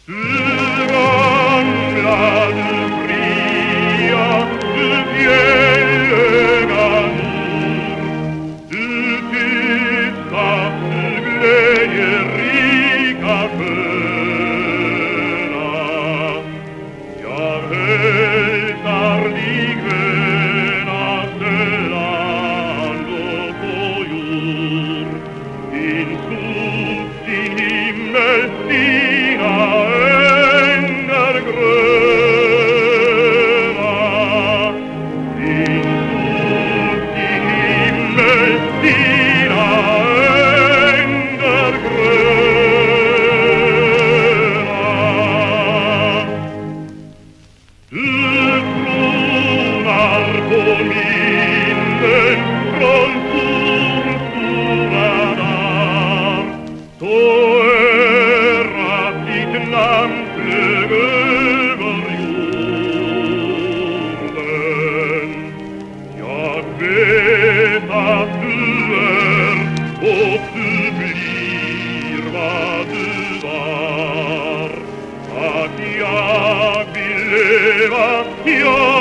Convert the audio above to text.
Du gamla, du fria, du fjällhöga nord, du tysta, du glädjerika sköna. Jag hälsar dig skönaste land och på jord, din sol, din himmel, dina ängder gröna. Din sol, din himmel, dina ängder gröna. Du tronar på minnen från fornstora dagar, så ditt namn flög över jorden. Jag vet att du är och du blir vad du var. Att jag vill leva, jag